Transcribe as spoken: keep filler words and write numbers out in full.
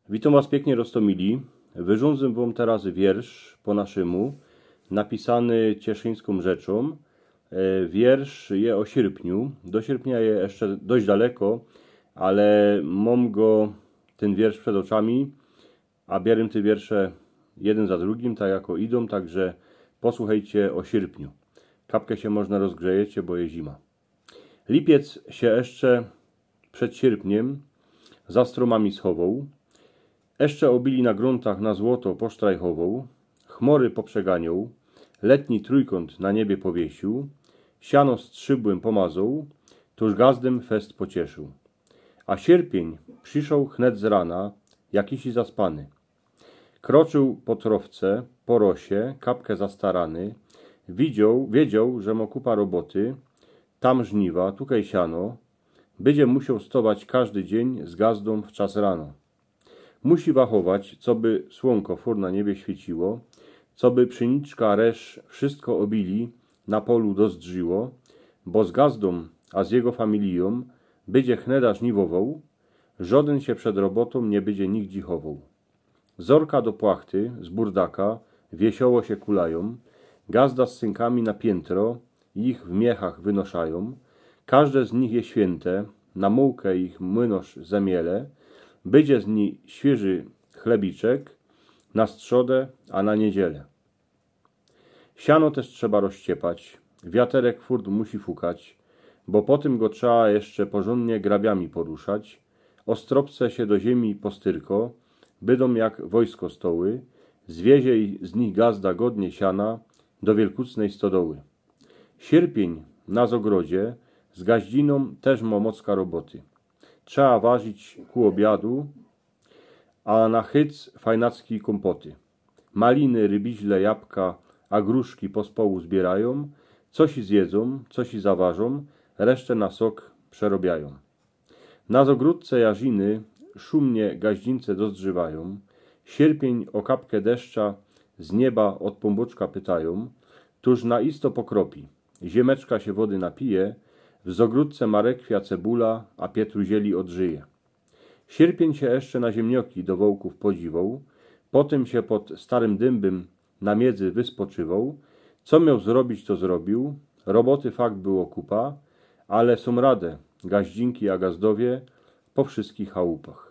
Witam Was pięknie, Rostomili. Wyrządzę Wam teraz wiersz po naszemu, napisany cieszyńską rzeczą. Wiersz je o sierpniu. Do sierpnia je jeszcze dość daleko, ale mam go, ten wiersz przed oczami, a bierę te wiersze jeden za drugim, tak jako idą, także posłuchajcie o sierpniu. Kapkę się można rozgrzejecie, bo jest zima. Lipiec się jeszcze przed sierpniem za stromami schował. Jeszcze obili na gruntach na złoto posztrajchował, chmory poprzeganiał, letni trójkąt na niebie powiesił, siano strzybłem pomazał, tuż gazdem fest pocieszył. A sierpień przyszł chnet z rana, jakiś i zaspany. Kroczył po trowce, po rosie, kapkę zastarany, widział, wiedział, że ma kupa roboty, tam żniwa, tukaj siano, będzie musiał stować każdy dzień z gazdą w czas rano. Musi wachować, co by słonko fur na niebie świeciło, co by pszeniczka resz wszystko obili na polu dozdrzyło, bo z gazdą, a z jego familią będzie chneda żniwował, żaden się przed robotą nie będzie nigdzie chował. Zorka do płachty, z burdaka, wiesioło się kulają, gazda z synkami na piętro, ich w miechach wynoszają, każde z nich jest święte, na mułkę ich młynosz zamiele, będzie z niej świeży chlebiczek na strzodę, a na niedzielę. Siano też trzeba rozciepać, wiaterek furt musi fukać, bo potem go trzeba jeszcze porządnie grabiami poruszać, ostropce się do ziemi postyrko, bydą jak wojsko stoły, zwiezie z nich gazda godnie siana do wielkucnej stodoły. Sierpień na zogrodzie z gaździną też ma mocka roboty. Trzeba ważyć ku obiadu, a na hyc fajnacki kompoty. Maliny, rybiźle, jabłka, a gruszki pospołu zbierają, coś zjedzą, coś zaważą, resztę na sok przerobiają. Na zogródce jarziny szumnie gaździńce dozdrzywają, sierpień o kapkę deszcza z nieba od pomboczka pytają, tuż na isto pokropi, ziemeczka się wody napije, w zogródce marekwia cebula, a Pietru zieli odżyje. Sierpień się jeszcze na ziemnioki do wołków podziwał, potem się pod starym dębem na miedzy wyspoczywał, co miał zrobić, to zrobił, roboty fakt było kupa, ale są radę gaździnki a gazdowie po wszystkich chałupach.